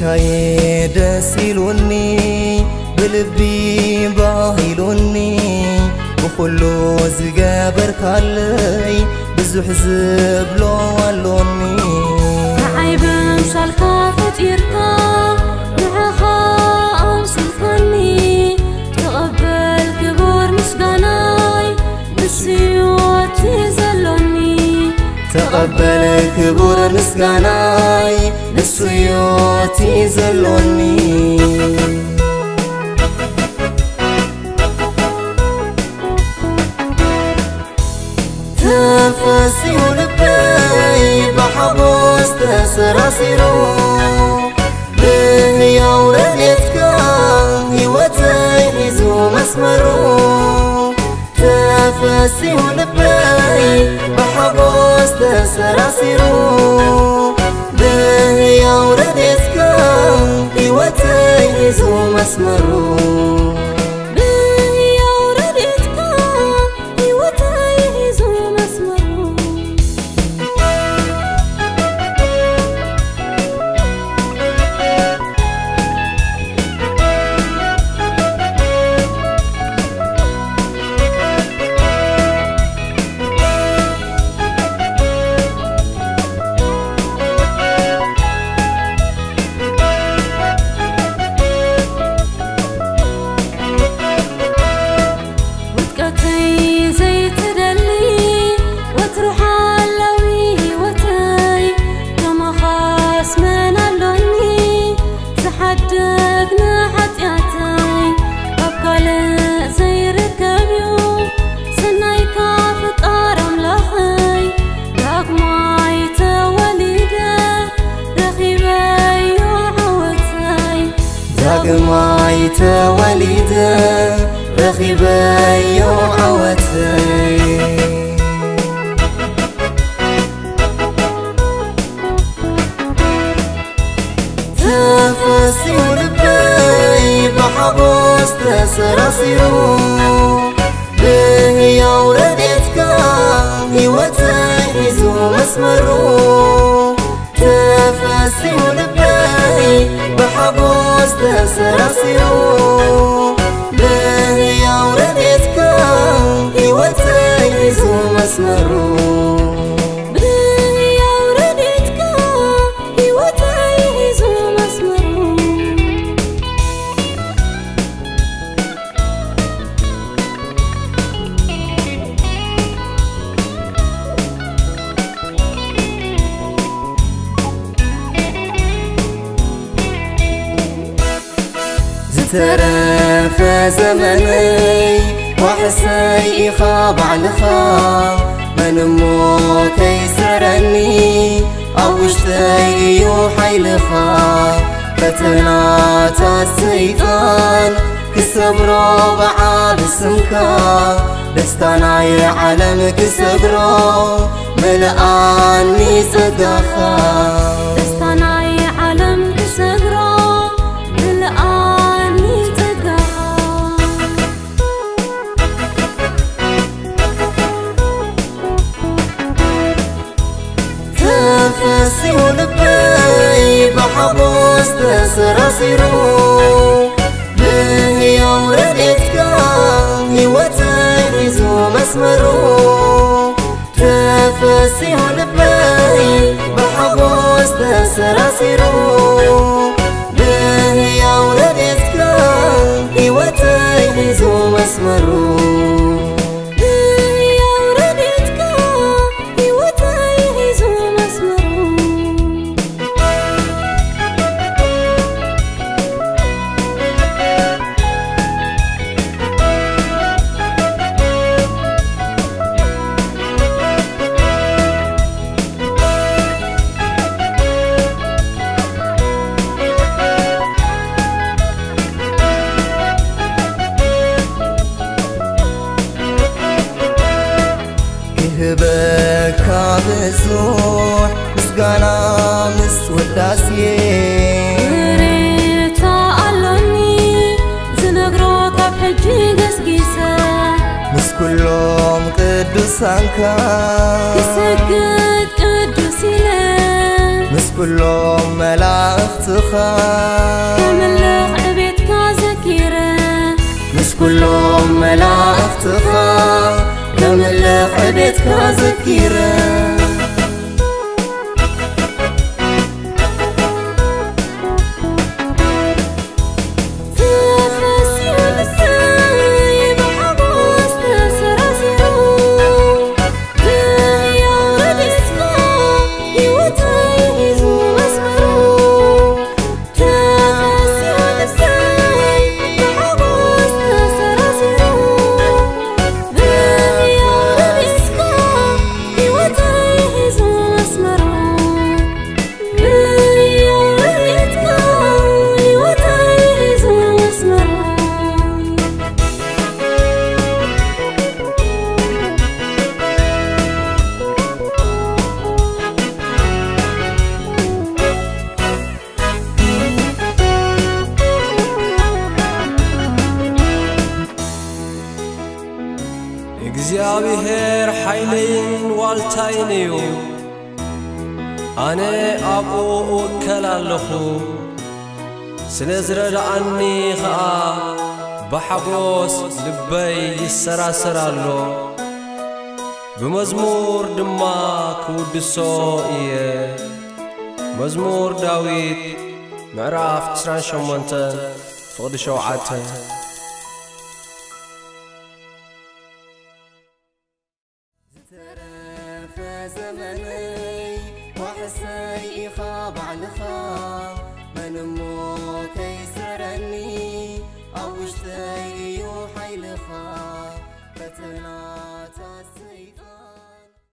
قويتاي دسيلوني بلبي باهيلوني بخلو زقابر كالي بزح زبلو والوني عيب مسالكا فتيركا معخا أمسلكني تقبل كبور مسقناي بسيوتي زلوني تقبل كبور مسقناي بسيوتي زلوني تفسي ولبي بحبوس تسراسيرو بهي وردتك هيوتي هزو مسمرو تفسي ولبي بحبوس تسراسيرو بهي وردتك هيوتي هزو مسمرو داقماي توليدا رخيباي وعوتي تفسي ولبي بحبوس تسراسيرو بهي وردتك هيوتي هزو مسمرو تفسي ولبي بحبوس تسراسيرو بهي وردتك هيوتي هزو مسمرو زترف زمني وحسي خاب علخا من مو كيسرني أوشتي وحيلخا فتنات السيطان كسبرو بعاد سمكا دستاناي عالم كسبرو ملآني زقاخا دستاناي عالم كسبرو تفسي ولبي بحبوس تسراسيرو بهي وردتك هيوتي هزو مسمرو تفسي ولبي بحبوس تسراسيرو بهي وردتك هيوتي هزو مسمرو بكا بزوح مسقانا مسوداسي ريتا ألوني زنقروك بحجي قسقيسة مس كلهم قدوسانكا كسقد قدوسي لك مس كلهم ملاختخا كملخ عبيتك ذكيرة مش كلهم ملاختخا كملخ عبيتك ذكيرة እግዚአብሔር ኃይሌን ዋልታይኔዩ ኣነ ኣብኡ እወከላለኹ ስለዝረዳኣኒ ኸኣ ብሓጎስ ልበይ ይሰራሰራሎ ብመዝሙር ድማ ክውድሶ እየ መዝሙር ዳዊት ምዕራፍ 28 ፍቕዲ 7 زمني وحسي إخاب عنخا من مو كيسرني أو اشتي يوحي لخا فتنا